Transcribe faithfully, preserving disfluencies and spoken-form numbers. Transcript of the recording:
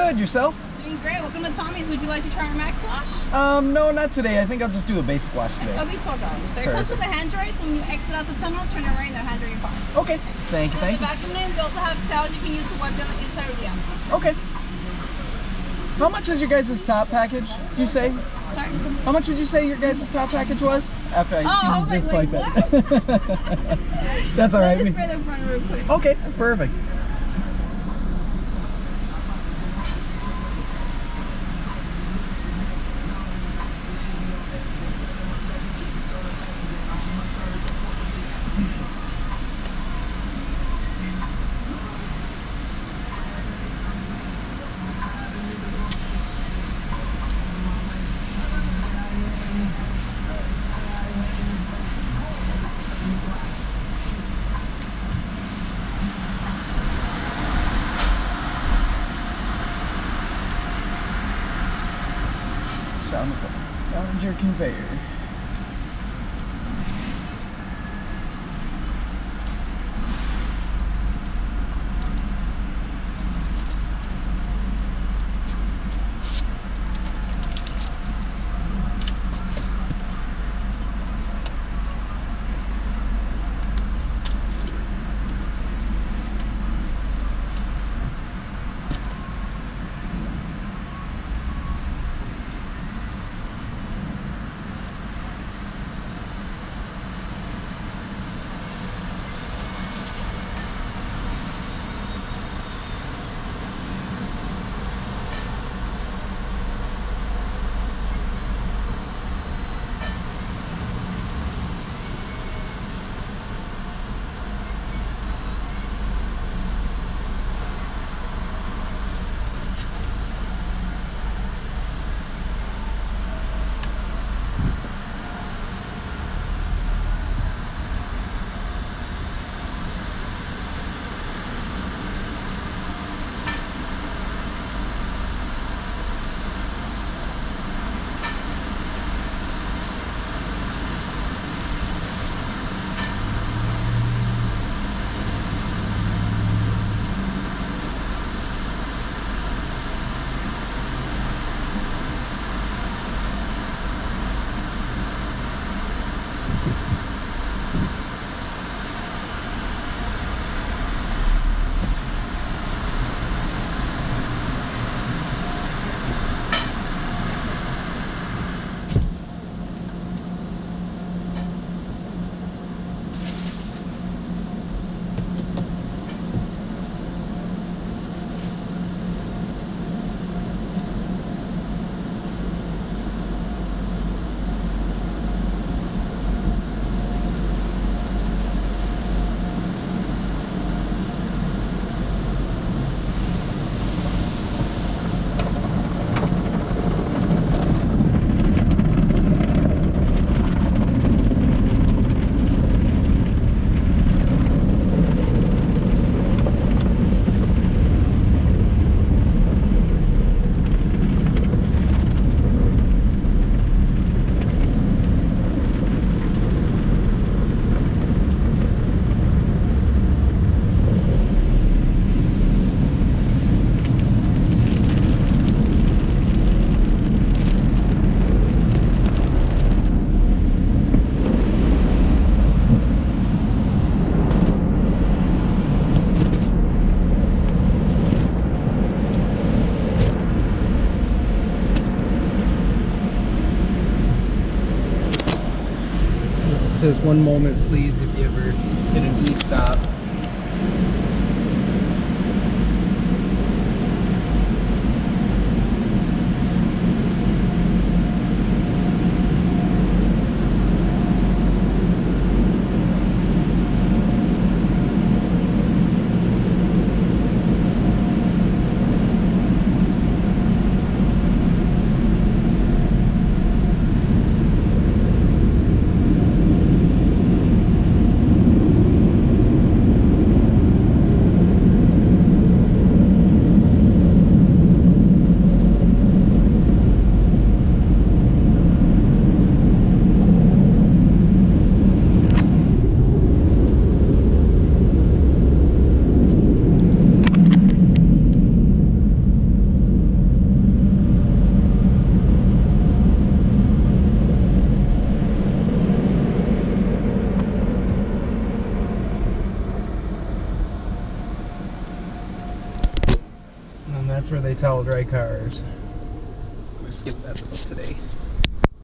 Good, yourself? Doing great. Welcome to Tommy's. Would you like to try our Max Wash? Um, no, not today. I think I'll just do a basic wash today. It'll be twelve dollars. So it comes with a hand dryer, so when you exit out the tunnel, turn it right and they'll hand dry your car. Okay, thank you, thank the you. vacuum name, we also have towels you can use to wipe down the inside of the outside. Okay. How much is your guys' top package, do you say? Sorry? How much would you say your guys' top package was? After I Oh, see I you was just like, like wait, that. That's all right. Let me spray the front real quick. Okay, perfect. Sound of the Challenger conveyor. Says one moment please if you ever hit an e-stop. where they tell dry cars. I'm gonna skip that today.